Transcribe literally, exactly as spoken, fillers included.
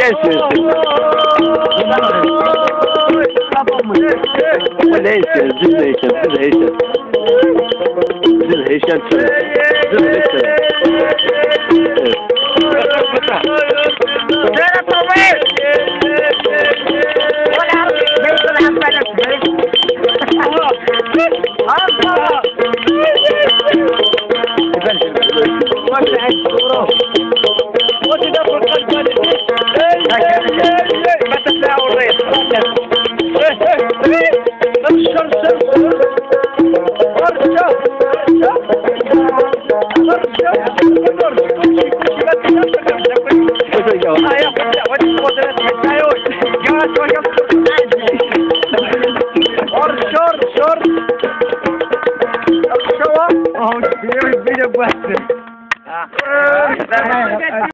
ياسر ولا ياسر زين هشام زين هشام زين هشام زين هشام سير طويل ولا بيت الحمد لله.